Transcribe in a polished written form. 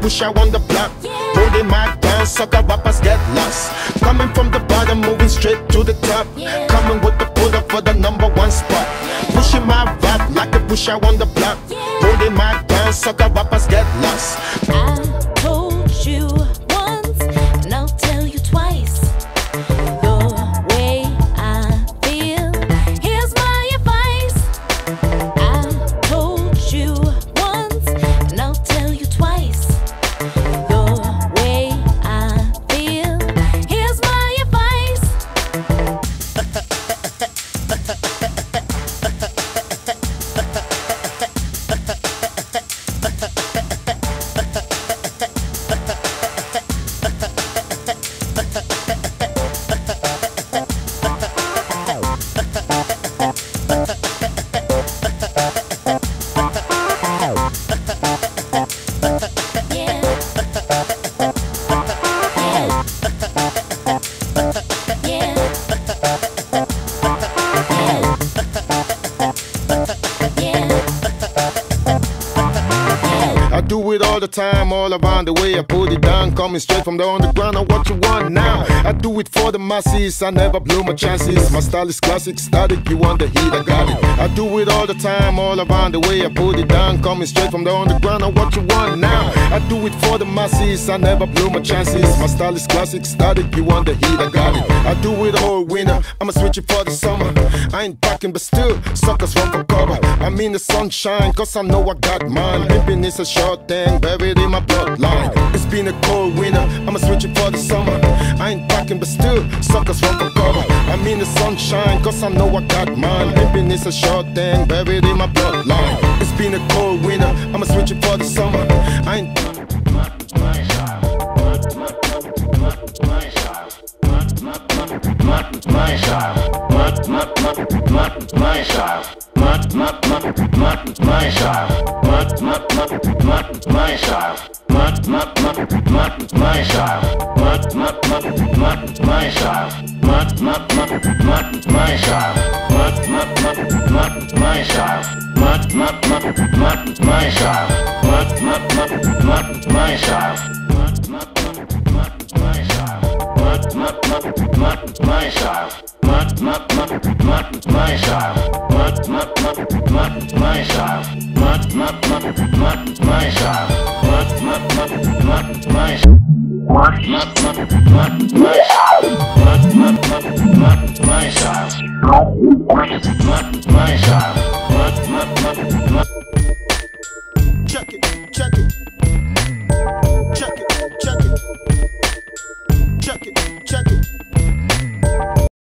pusher on the block. Holding my down, sucker rappers get lost. Coming from the bottom, moving straight to the top. Coming with the pull up for the #1 spot. Pushing my rap like a pusher on the block. Holding my down, sucker rappers get lost. I told you once, and I'll tell you twice. The way I feel, here's my advice. I told you once, and I'll tell you twice. The way I feel, here's my advice. I do it all the time, all around the way. I put it down, coming straight from the underground. Now what you want now? I do it for the masses, I never blew my chances. My style is classic, static, you want the heat, I got it. I do it all the time, all around the way. I put it down, coming straight from the underground. Now what you want now? I do it for the masses, I never blew my chances. My style is classic, static, you want the heat, I got it. I do it all winter, I'ma switch it for the summer. I ain't packing, but still, suckers run for cover. I'm in the sunshine, cause I know I got mine. Pimping is a short thing, buried in my bloodline. It's been a cold winter, I'ma switch it for the summer. I ain't packing, but still, suckers run for cover. I'm in the sunshine, cause I know I got mine. Pimping is a short thing, buried in my bloodline. It's been a cold winter, I'ma switch it for the summer. I ain't check it, check it, check it, check it, check it, check it.